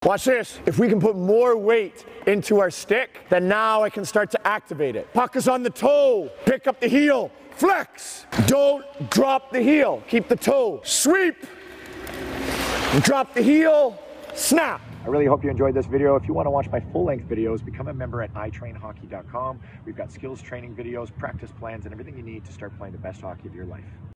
Watch this. If we can put more weight into our stick, then now I can start to activate it. Puck is on the toe. Pick up the heel. Flex. Don't drop the heel. Keep the toe. Sweep. Drop the heel. Snap. I really hope you enjoyed this video. If you want to watch my full-length videos, become a member at itrainhockey.com. We've got skills training videos, practice plans, and everything you need to start playing the best hockey of your life.